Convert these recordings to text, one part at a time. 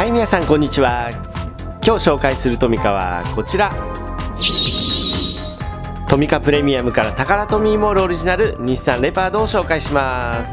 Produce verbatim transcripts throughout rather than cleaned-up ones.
はい、皆さんこんにちは。今日紹介するトミカはこちら、トミカプレミアムからタカラトミーモールオリジナル日産レパードを紹介します。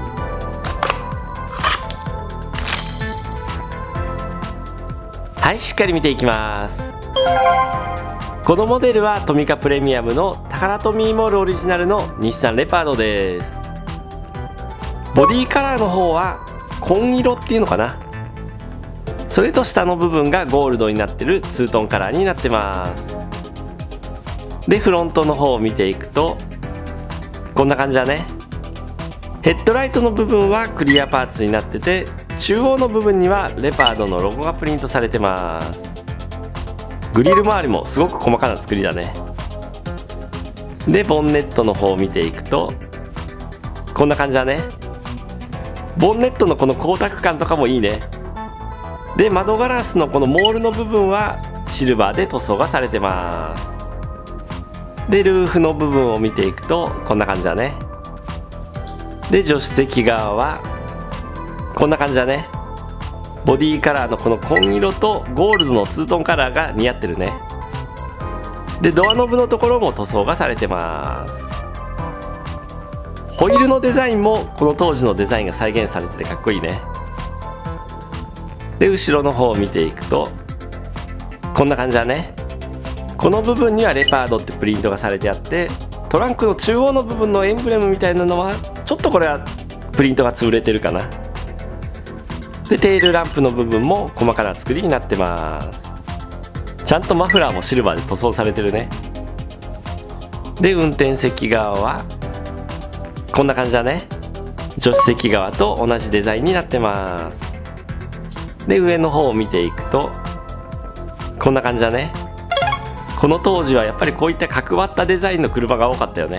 はい、しっかり見ていきます。このモデルはトミカプレミアムのタカラトミーモールオリジナルの日産レパードです。ボディカラーの方は紺色っていうのかな。それと下の部分がゴールドになってるツートンカラーになってます。でフロントの方を見ていくとこんな感じだね。ヘッドライトの部分はクリアパーツになってて、中央の部分にはレパードのロゴがプリントされてます。グリル周りもすごく細かな作りだね。でボンネットの方を見ていくとこんな感じだね。ボンネットのこの光沢感とかもいいね。で窓ガラスのこのモールの部分はシルバーで塗装がされてます。でルーフの部分を見ていくとこんな感じだね。で助手席側はこんな感じだね。ボディカラーのこの紺色とゴールドのツートンカラーが似合ってるね。でドアノブのところも塗装がされてます。ホイールのデザインもこの当時のデザインが再現されててかっこいいね。で後ろの方を見ていくとこんな感じだね。この部分にはレパードってプリントがされてあって、トランクの中央の部分のエンブレムみたいなのはちょっとこれはプリントが潰れてるかな。でテールランプの部分も細かな作りになってます。ちゃんとマフラーもシルバーで塗装されてるね。で運転席側はこんな感じだね。助手席側と同じデザインになってます。で上の方を見ていくとこんな感じだね。この当時はやっぱりこういった角張ったデザインの車が多かったよね。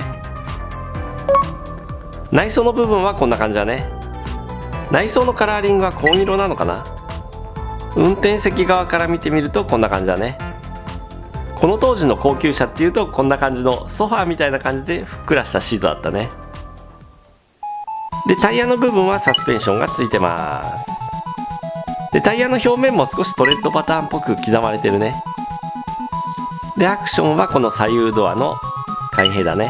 内装の部分はこんな感じだね。内装のカラーリングは紺色なのかな。運転席側から見てみるとこんな感じだね。この当時の高級車っていうとこんな感じのソファーみたいな感じでふっくらしたシートだったね。でタイヤの部分はサスペンションがついてます。でタイヤの表面も少しトレッドパターンっぽく刻まれてるね。でアクションはこの左右ドアの開閉だね。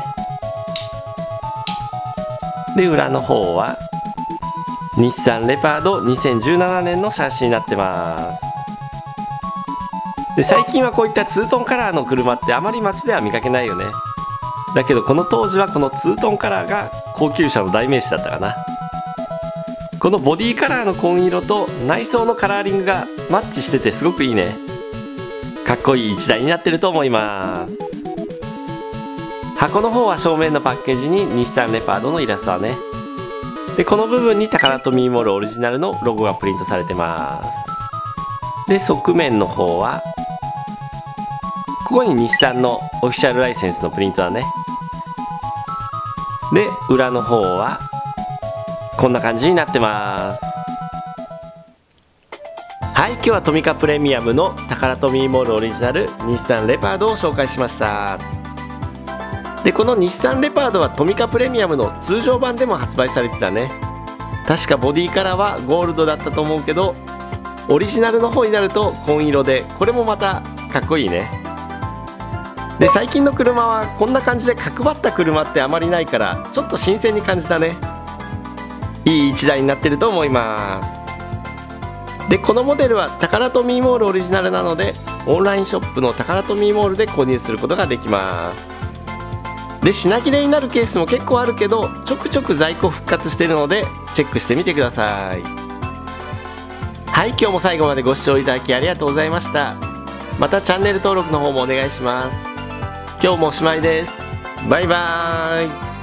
で裏の方は日産レパードにせんじゅうななねんのシャシーになってます。で最近はこういったツートンカラーの車ってあまり街では見かけないよね。だけどこの当時はこのツートンカラーが高級車の代名詞だったかな。このボディカラーの紺色と内装のカラーリングがマッチしててすごくいいね。かっこいい一台になってると思います。箱の方は正面のパッケージに日産レパードのイラストだね。でこの部分にタカラトミーモールオリジナルのロゴがプリントされてます。で側面の方はここに日産のオフィシャルライセンスのプリントだね。で裏の方はこんな感じになってます。はい、今日はトミカプレミアムのタカラトミーモールオリジナル日産レパードを紹介しました。でこの日産レパードはトミカプレミアムの通常版でも発売されてたね。確かボディカラーはゴールドだったと思うけど、オリジナルの方になると紺色で、これもまたかっこいいね。で最近の車はこんな感じで角張った車ってあまりないからちょっと新鮮に感じたね。いい一台になってると思います。でこのモデルはタカラトミーモールオリジナルなのでオンラインショップのタカラトミーモールで購入することができます。で品切れになるケースも結構あるけどちょくちょく在庫復活しているのでチェックしてみてください。はい、今日も最後までご視聴いただきありがとうございました。またチャンネル登録の方もお願いします。今日もおしまいです。バイバーイ。